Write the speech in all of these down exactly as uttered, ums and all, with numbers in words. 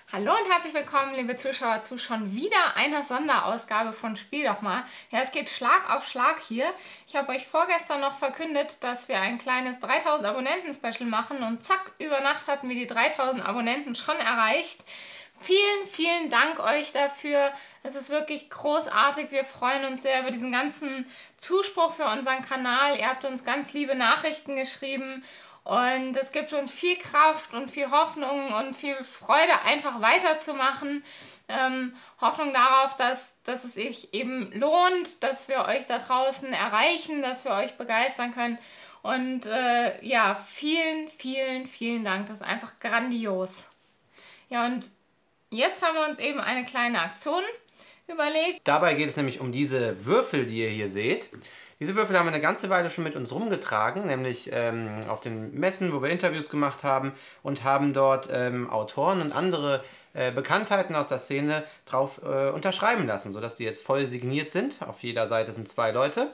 Hallo und herzlich willkommen, liebe Zuschauer, zu schon wieder einer Sonderausgabe von Spiel doch mal. Ja, es geht Schlag auf Schlag hier. Ich habe euch vorgestern noch verkündet, dass wir ein kleines dreitausend Abonnenten-Special machen und zack, über Nacht hatten wir die dreitausend Abonnenten schon erreicht. Vielen, vielen Dank euch dafür. Es ist wirklich großartig. Wir freuen uns sehr über diesen ganzen Zuspruch für unseren Kanal. Ihr habt uns ganz liebe Nachrichten geschrieben. Und es gibt uns viel Kraft und viel Hoffnung und viel Freude, einfach weiterzumachen. Ähm, Hoffnung darauf, dass, dass es sich eben lohnt, dass wir euch da draußen erreichen, dass wir euch begeistern können. Und äh, ja, vielen, vielen, vielen Dank. Das ist einfach grandios. Ja, und jetzt haben wir uns eben eine kleine Aktion überlegt. Dabei geht es nämlich um diese Würfel, die ihr hier seht. Diese Würfel haben wir eine ganze Weile schon mit uns rumgetragen, nämlich ähm, auf den Messen, wo wir Interviews gemacht haben und haben dort ähm, Autoren und andere äh, Bekanntheiten aus der Szene drauf äh, unterschreiben lassen, sodass die jetzt voll signiert sind. Auf jeder Seite sind zwei Leute.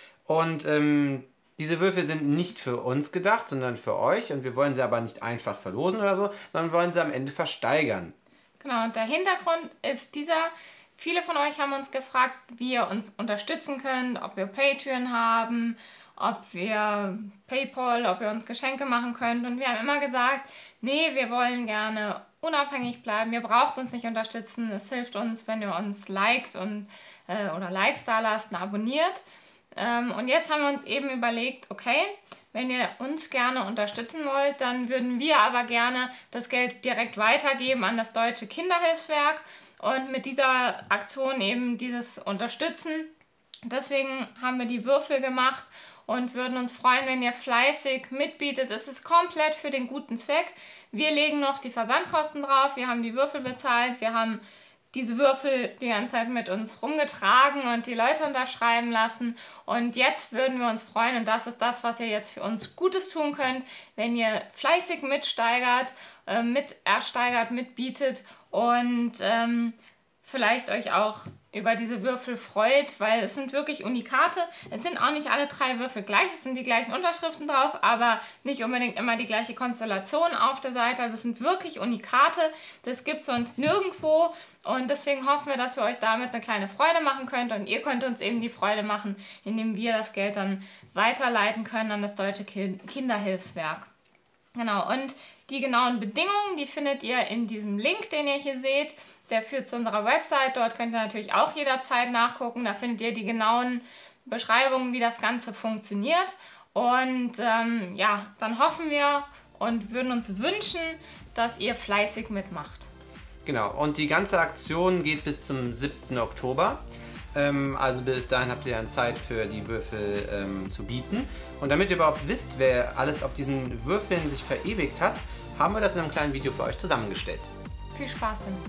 Und ähm, diese Würfel sind nicht für uns gedacht, sondern für euch. Und wir wollen sie aber nicht einfach verlosen oder so, sondern wollen sie am Ende versteigern. Genau, und der Hintergrund ist dieser. Viele von euch haben uns gefragt, wie ihr uns unterstützen könnt, ob wir Patreon haben, ob wir PayPal, ob ihr uns Geschenke machen könnt. Und wir haben immer gesagt, nee, wir wollen gerne unabhängig bleiben. Ihr braucht uns nicht unterstützen. Es hilft uns, wenn ihr uns liked und, äh, oder Likes da lasst und abonniert. Ähm, und jetzt haben wir uns eben überlegt, okay, wenn ihr uns gerne unterstützen wollt, dann würden wir aber gerne das Geld direkt weitergeben an das Deutsche Kinderhilfswerk. Und mit dieser Aktion eben dieses Unterstützen. Deswegen haben wir die Würfel gemacht und würden uns freuen, wenn ihr fleißig mitbietet. Es ist komplett für den guten Zweck. Wir legen noch die Versandkosten drauf. Wir haben die Würfel bezahlt. Wir haben diese Würfel die ganze Zeit mit uns rumgetragen und die Leute unterschreiben lassen. Und jetzt würden wir uns freuen, und das ist das, was ihr jetzt für uns Gutes tun könnt, wenn ihr fleißig mitsteigert, äh, mit ersteigert, mitbietet und ähm, vielleicht euch auch über diese Würfel freut, weil es sind wirklich Unikate. Es sind auch nicht alle drei Würfel gleich, es sind die gleichen Unterschriften drauf, aber nicht unbedingt immer die gleiche Konstellation auf der Seite. Also es sind wirklich Unikate, das gibt es sonst nirgendwo und deswegen hoffen wir, dass wir euch damit eine kleine Freude machen könnt und ihr könnt uns eben die Freude machen, indem wir das Geld dann weiterleiten können an das Deutsche Kinderhilfswerk. Genau, und die genauen Bedingungen, die findet ihr in diesem Link, den ihr hier seht. Der führt zu unserer Website. Dort könnt ihr natürlich auch jederzeit nachgucken. Da findet ihr die genauen Beschreibungen, wie das Ganze funktioniert. Und ähm, ja, dann hoffen wir und würden uns wünschen, dass ihr fleißig mitmacht. Genau, und die ganze Aktion geht bis zum siebten Oktober. Ähm, also bis dahin habt ihr dann Zeit für die Würfel ähm, zu bieten. Und damit ihr überhaupt wisst, wer alles auf diesen Würfeln sich verewigt hat, haben wir das in einem kleinen Video für euch zusammengestellt. Viel Spaß damit.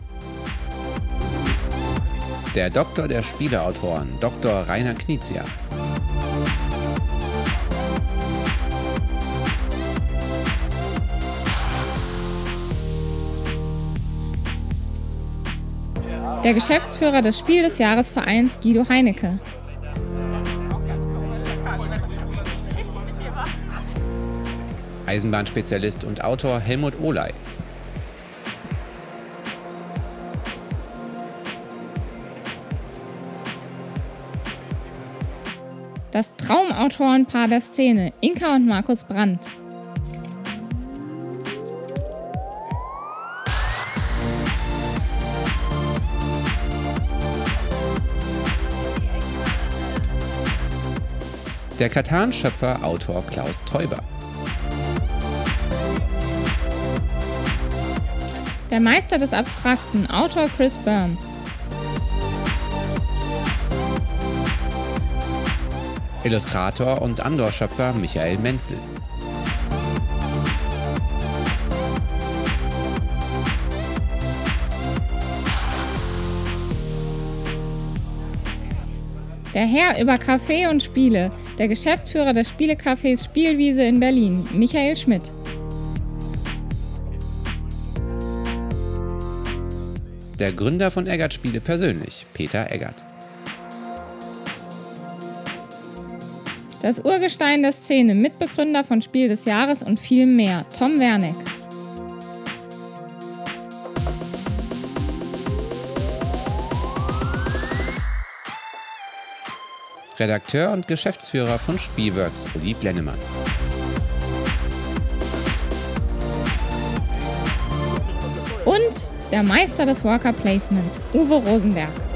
Der Doktor der Spieleautoren, Doktor Rainer Knizia. Der Geschäftsführer des Spiel des Jahres Vereins Guido Heinecke. Eisenbahnspezialist und Autor Helmut Ohley. Das Traumautorenpaar der Szene, Inka und Markus Brandt. Der Katan-Schöpfer, Autor Klaus Teuber. Der Meister des Abstrakten, Autor Chris Byrne. Illustrator und Andor-Schöpfer Michael Menzel. Der Herr über Kaffee und Spiele, der Geschäftsführer des Spielecafés Spielwiese in Berlin, Michael Schmidt. Der Gründer von Eggert Spiele persönlich, Peter Eggert. Das Urgestein der Szene, Mitbegründer von Spiel des Jahres und viel mehr, Tom Werneck. Redakteur und Geschäftsführer von Spielworks, Uli Blennemann. Und der Meister des Worker Placements, Uwe Rosenberg.